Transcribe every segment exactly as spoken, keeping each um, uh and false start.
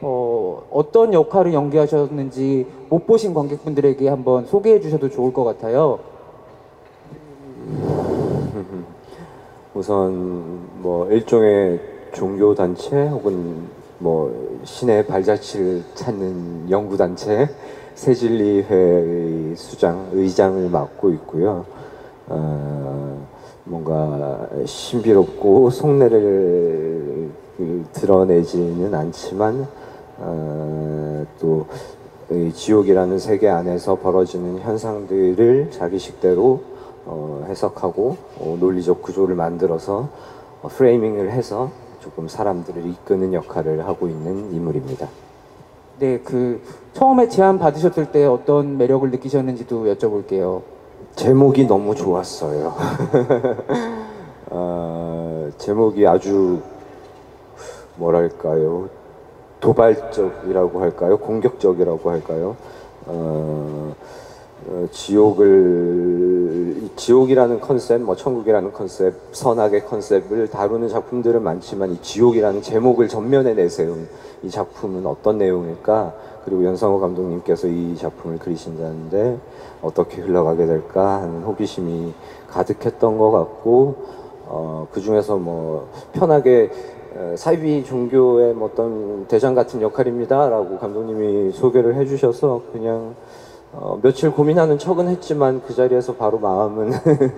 어, 어떤 역할을 연기하셨는지 못 보신 관객분들에게 한번 소개해 주셔도 좋을 것 같아요. 우선 뭐 일종의 종교 단체 혹은 뭐 신의 발자취를 찾는 연구 단체 새진리회의 수장 의장을 맡고 있고요. 어, 뭔가 신비롭고 속내를 드러내지는 않지만 어, 또 지옥이라는 세계 안에서 벌어지는 현상들을 자기식대로 어, 해석하고 어, 논리적 구조를 만들어서 어, 프레이밍을 해서 조금 사람들을 이끄는 역할을 하고 있는 인물입니다. 네, 그 처음에 제안 받으셨을 때 어떤 매력을 느끼셨는지도 여쭤볼게요. 제목이 너무 좋았어요. 어, 제목이 아주 뭐랄까요? 도발적이라고 할까요? 공격적이라고 할까요? 어, 어, 지옥을 지옥이라는 컨셉, 뭐 천국이라는 컨셉, 선악의 컨셉을 다루는 작품들은 많지만 이 지옥이라는 제목을 전면에 내세운 이 작품은 어떤 내용일까? 그리고 연상호 감독님께서 이 작품을 그리신다는데 어떻게 흘러가게 될까 하는 호기심이 가득했던 것 같고 어, 그 중에서 뭐 편하게 사이비 종교의 뭐 어떤 대장 같은 역할입니다라고 감독님이 소개를 해주셔서 그냥 어, 며칠 고민하는 척은 했지만 그 자리에서 바로 마음은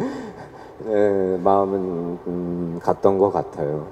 네, 마음은 음, 갔던 것 같아요.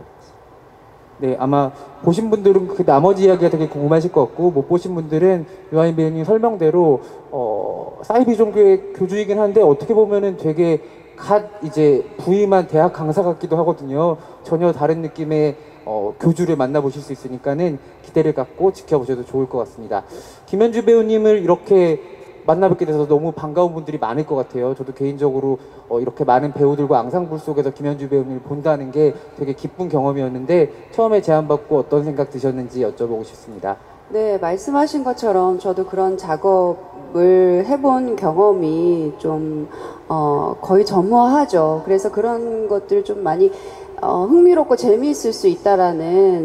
네, 아마 보신 분들은 그 나머지 이야기가 되게 궁금하실 것 같고 못 보신 분들은 유아인 배우님 설명대로 어, 사이비 종교의 교주이긴 한데 어떻게 보면은 되게 갓 이제 부임한 대학 강사 같기도 하거든요. 전혀 다른 느낌의 어, 교주를 만나보실 수 있으니까는 기대를 갖고 지켜보셔도 좋을 것 같습니다. 김현주 배우님을 이렇게 만나뵙게 돼서 너무 반가운 분들이 많을 것 같아요. 저도 개인적으로 어, 이렇게 많은 배우들과 앙상블 속에서 김현주 배우님을 본다는 게 되게 기쁜 경험이었는데 처음에 제안받고 어떤 생각 드셨는지 여쭤보고 싶습니다. 네, 말씀하신 것처럼 저도 그런 작업을 해본 경험이 좀 어, 거의 전무하죠. 그래서 그런 것들 좀 많이 어, 흥미롭고 재미있을 수 있다라는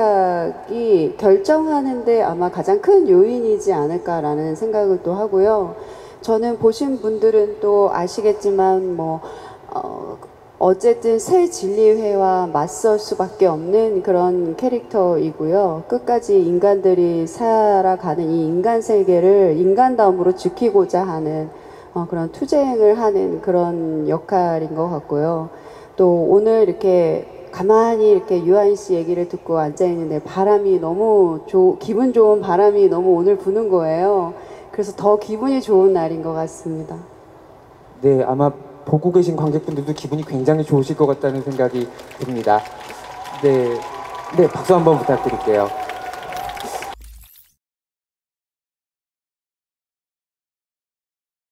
생각이 결정하는데 아마 가장 큰 요인이지 않을까라는 생각을 또 하고요. 저는 보신 분들은 또 아시겠지만 뭐 어, 어쨌든 새 진리회와 맞설 수밖에 없는 그런 캐릭터이고요. 끝까지 인간들이 살아가는 이 인간 세계를 인간다움으로 지키고자 하는 어, 그런 투쟁을 하는 그런 역할인 것 같고요. 또 오늘 이렇게 가만히 이렇게 유아인 씨 얘기를 듣고 앉아있는데 바람이 너무 조, 기분 좋은 바람이 너무 오늘 부는 거예요. 그래서 더 기분이 좋은 날인 것 같습니다. 네, 아마 보고 계신 관객분들도 기분이 굉장히 좋으실 것 같다는 생각이 듭니다. 네, 네, 박수 한번 부탁드릴게요.